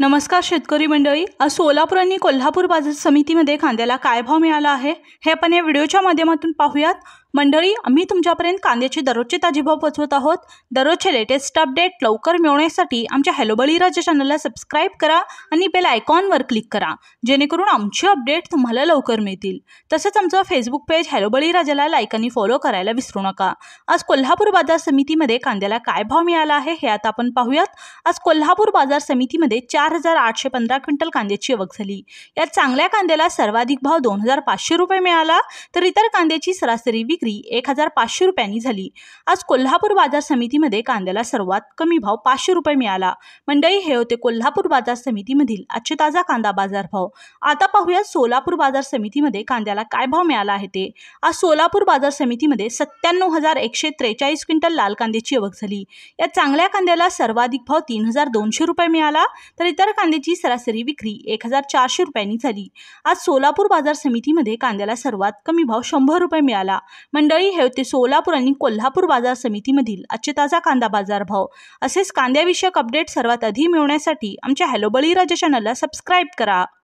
नमस्कार शेतकरी मंडळी। आज सोलापूर आणि कोल्हापूर बाजार समितीमध्ये कांद्याला काय भाव मिळाला आहे हे आपण या व्हिडिओच्या माध्यमातून पाहूयात। मंडळी, आम्ही तुमच्यापर्यंत कांद्याचे दररोजचे ताजे भाव पोहोचवत आहोत। दररोजचे लेटेस्ट अपडेट लवकर मिळवण्यासाठी आमच्या हॅलो बळीराजा चॅनलला सबस्क्राइब करा आणि बेल आयकॉनवर क्लिक करा, जेणेकरून आमचे अपडेट तुम्हाला लवकर मिळतील। तसेच आमचं फेसबुक पेज हॅलो बळीराजाला लाईक आणि फॉलो करायला विसरू नका। आज कोल्हापूर बाजार समितीमध्ये कांद्याला काय भाव मिळाला आहे हे आता आपण पाहूयात। आज कोल्हापूर बाजार समितीमध्ये 4815 क्विंटल कांद्याची आवक झाली। यात चांगल्या कांद्याला सर्वाधिक भाव 2500 रुपये मिळाला, तर इतर कांद्याची सरासरी विक्री 1500 रुपयांनी झाली। आज कोल्हापूर बाजार समितीमध्ये कांद्याला सर्वात कमी भाव 500 रुपये मिळाला। मंडळी, हे होते कोल्हापूर बाजार समितीमधील आजचे ताजा कांदा बाजार भाव। आता पाहूया सोलापूर बाजार समितीमध्ये कांद्याला काय भाव मिळाला आहे ते। आज सोलापूर बाजार समितीमध्ये 97143 क्विंटल लाल कांद्याची आवक झाली। यात चांगल्या कांद्याला सर्वाधिक भाव 3200 रुपये मिळाला, तर इतर कांद्याची सरासरी विक्री 1400 रुपयांनी झाली। आज सोलापूर बाजार समितीमध्ये कांद्याला सर्वात कमी भाव 100 रुपये मिळाला। मंडळी, हे होते सोलापूर आणि कोल्हापूर बाजार समितीमधील आजचे ताजा कांदा बाजार भाव। असेच कांद्याविषयक अपडेट सर्वात आधी मिळवण्यासाठी आमच्या हॅलो बळीराजा चॅनलला सबस्क्राइब करा।